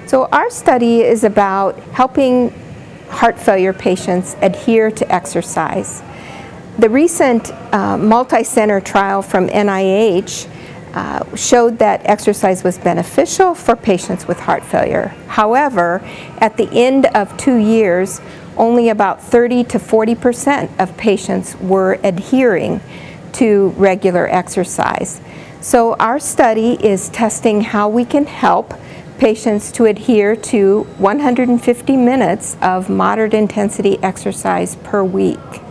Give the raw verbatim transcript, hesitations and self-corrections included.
So our study is about helping heart failure patients adhere to exercise. The recent uh, multi-center trial from N I H uh, showed that exercise was beneficial for patients with heart failure. However, at the end of two years, only about thirty to forty percent of patients were adhering to regular exercise. So our study is testing how we can help patients to adhere to one hundred fifty minutes of moderate intensity exercise per week.